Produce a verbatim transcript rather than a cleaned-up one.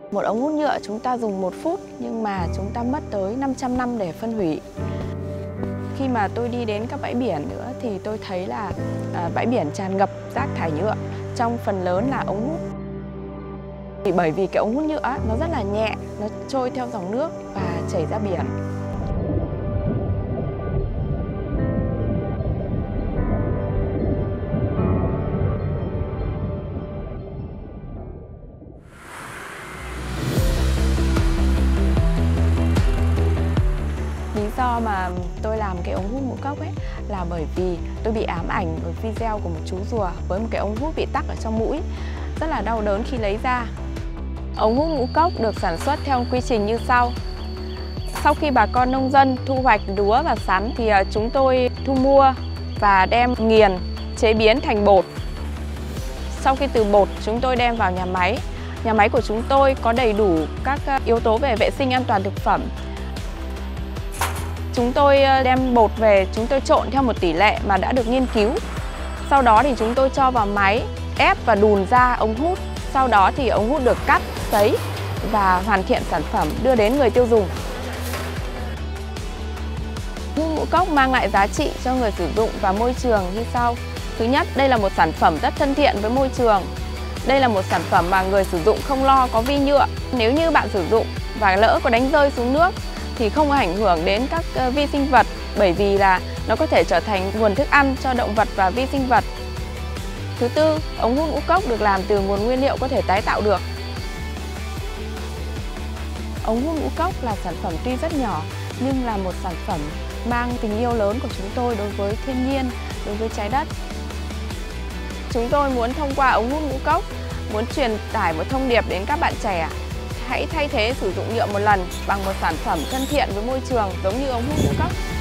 Một ống hút nhựa chúng ta dùng một phút nhưng mà chúng ta mất tới năm trăm năm để phân hủy. Khi mà tôi đi đến các bãi biển nữa thì tôi thấy là à, bãi biển tràn ngập rác thải nhựa, trong phần lớn là ống hút. Thì bởi vì cái ống hút nhựa nó rất là nhẹ, nó trôi theo dòng nước và chảy ra biển. Lý do mà tôi làm cái ống hút ngũ cốc ấy là bởi vì tôi bị ám ảnh với video của một chú rùa với một cái ống hút bị tắc ở trong mũi, rất là đau đớn khi lấy ra. Ống hút ngũ cốc được sản xuất theo quy trình như sau. Sau khi bà con nông dân thu hoạch lúa và sắn thì chúng tôi thu mua và đem nghiền, chế biến thành bột. Sau khi từ bột chúng tôi đem vào nhà máy. Nhà máy của chúng tôi có đầy đủ các yếu tố về vệ sinh an toàn thực phẩm. Chúng tôi đem bột về, chúng tôi trộn theo một tỷ lệ mà đã được nghiên cứu. Sau đó thì chúng tôi cho vào máy, ép và đùn ra ống hút. Sau đó thì ống hút được cắt, sấy và hoàn thiện sản phẩm đưa đến người tiêu dùng. Hút ngũ cốc mang lại giá trị cho người sử dụng và môi trường như sau. Thứ nhất, đây là một sản phẩm rất thân thiện với môi trường. Đây là một sản phẩm mà người sử dụng không lo có vi nhựa. Nếu như bạn sử dụng và lỡ có đánh rơi xuống nước thì không ảnh hưởng đến các vi sinh vật, bởi vì là nó có thể trở thành nguồn thức ăn cho động vật và vi sinh vật. Thứ tư, ống hút ngũ cốc được làm từ nguồn nguyên liệu có thể tái tạo được. Ống hút ngũ cốc là sản phẩm tuy rất nhỏ nhưng là một sản phẩm mang tình yêu lớn của chúng tôi đối với thiên nhiên, đối với trái đất. Chúng tôi muốn thông qua ống hút ngũ cốc muốn truyền tải một thông điệp đến các bạn trẻ. Hãy thay thế sử dụng nhựa một lần bằng một sản phẩm thân thiện với môi trường giống như ống hút ngũ cốc.